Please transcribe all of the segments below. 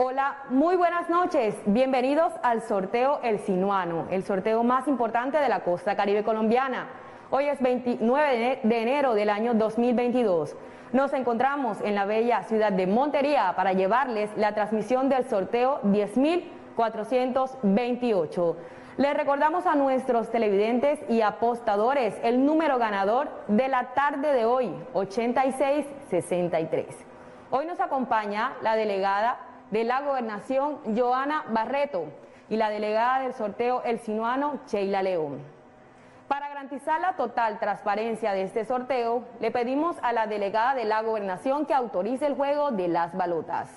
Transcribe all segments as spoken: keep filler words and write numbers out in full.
Hola, muy buenas noches. Bienvenidos al sorteo El Sinuano, el sorteo más importante de la costa caribe colombiana. Hoy es veintinueve de enero del año dos mil veintidós. Nos encontramos en la bella ciudad de Montería para llevarles la transmisión del sorteo diez mil cuatrocientos veintiocho. Les recordamos a nuestros televidentes y apostadores el número ganador de la tarde de hoy, ochenta y seis sesenta y tres. Hoy nos acompaña la delegada de la Gobernación, Joana Barreto, y la delegada del sorteo El Sinuano, Sheila León. Para garantizar la total transparencia de este sorteo, le pedimos a la delegada de la Gobernación que autorice el juego de las balotas.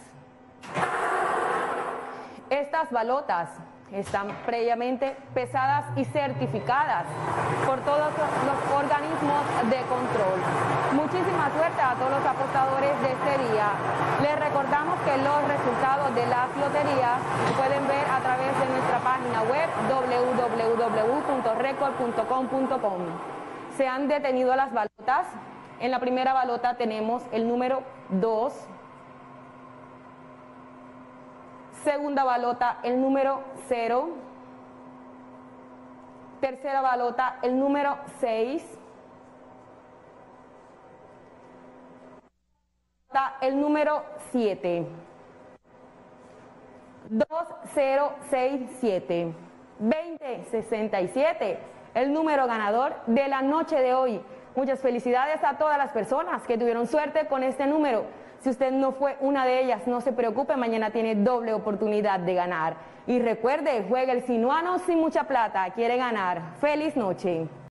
Estas balotas están previamente pesadas y certificadas por todos los organismos de control. Muchísima suerte a todos los apostadores de este día. Les recordamos que los resultados de las loterías se pueden ver a través de nuestra página web w w w punto record punto com punto com. Se han detenido las balotas. En la primera balota tenemos el número dos. Segunda balota, el número cero. Tercera balota, el número seis. El número siete. dos cero seis siete. veinte sesenta y siete. El número ganador de la noche de hoy. Muchas felicidades a todas las personas que tuvieron suerte con este número. Si usted no fue una de ellas, no se preocupe, mañana tiene doble oportunidad de ganar. Y recuerde, juega El Sinuano sin mucha plata, quiere ganar. ¡Feliz noche!